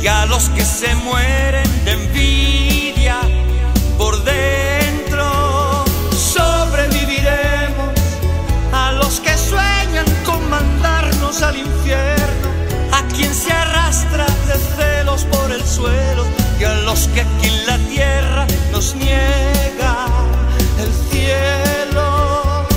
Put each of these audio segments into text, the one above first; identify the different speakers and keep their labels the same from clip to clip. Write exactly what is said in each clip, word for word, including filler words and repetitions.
Speaker 1: y a los que se mueren de envidia por dentro. Sobreviviremos a los que sueñan con mandarnos al infierno, a quien se arrastra de celos por el suelo y a los que aquí en la tierra nos niega el cielo.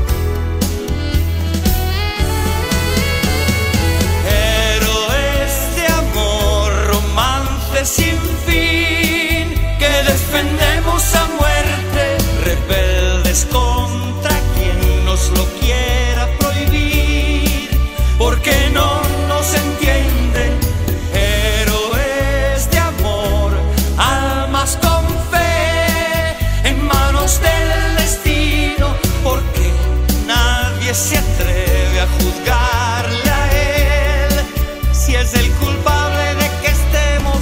Speaker 1: Héroes de amor, romance sin fin, que defendemos a muerte, rebeldes contra quien nos lo quiera prohibir, porque no nos entienden. Héroes de amor, almas con fe, en manos del destino, porque nadie se atreve a juzgarle a él si es el culpable de que estemos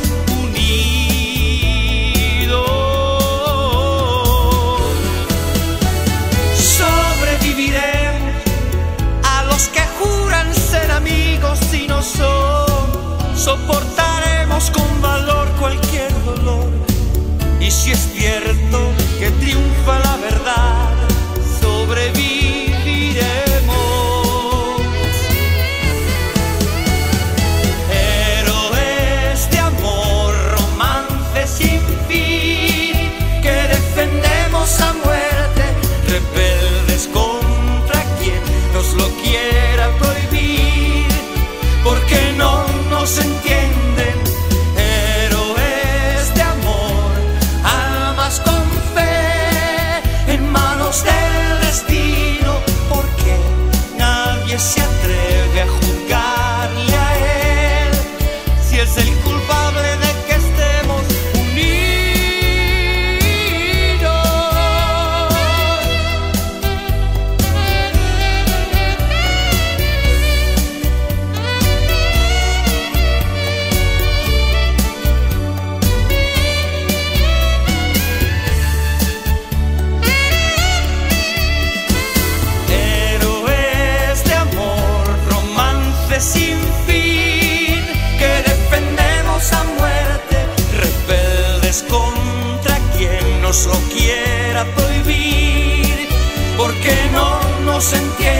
Speaker 1: unidos. Sobreviviremos a los que juran ser amigos y no son. Soportaremos con valor cualquier dolor, y si es cierto que triunfa la verdad, sobreviviremos. Héroes de amor, romance sin fin, que defendemos a muerte, rebeldes contra quien nos lo quiera prohibir, porque no nos entienden. Héroes de amor, almas con fe, en manos del destino, porque nadie se atreve a juzgarle a él si es el culpable de que estemos unidos. Héroes de amor, romance sin fin, que defendemos a muerte, rebeldes contra quien nos lo quiera prohibir, porque no nos entiende.